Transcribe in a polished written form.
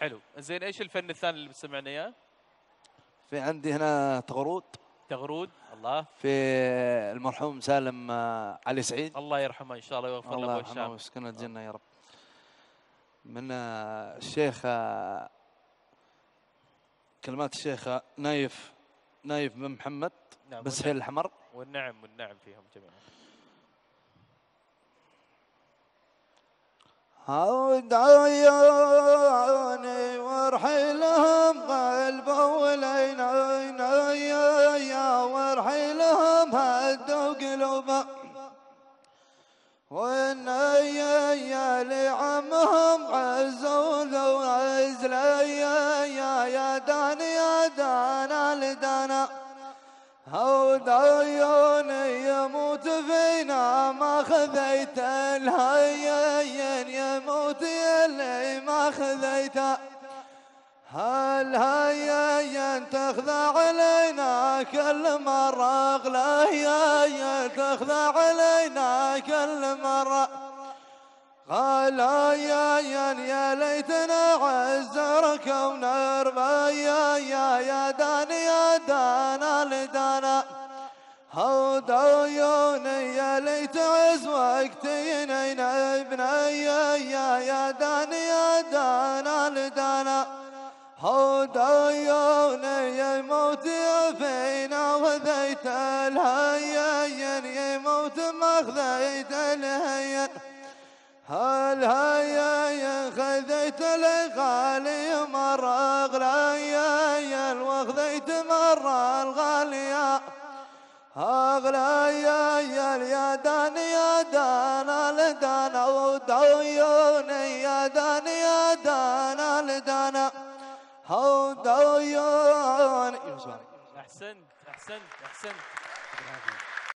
حلو. زين ايش الفن الثاني اللي بتسمعنا اياه؟ في عندي هنا تغرود. تغرود. الله. في المرحوم سالم علي سعيد. الله يرحمه ان شاء الله ويغفر له الله ابو يرحمه هشام. ويسكنه الجنة يا رب. من الشيخ كلمات الشيخ نايف بن محمد نعم بن سهيل الحمر. والنعم فيهم جميعا. عود عيوني وارحلهم قلبه والعين يا وارحلهم هدوا قلوبه والنيا لعمهم عزوا ذو عزل يا دانا لدانا عود عيوني يموت فينا ما خذيت الهين يموت يلي ما خذيته هالهين تخذع علينا كل مرة أغلى تخذع علينا كل مرة قال يا ليتنا عزرك ونربى يا دانا لدانا هود عيوني يا ليت عز وقتين ابني يا دانا لدانا هود عيوني يموت فينا وذيت الهين يموت ما خذيت الهين هالهين خذيت الغالي مرة أغلى وخذيت مرة الغالية أغلى يا دانا لدانا ود عيوني يا دانا لدانا هود عيوني. احسنت.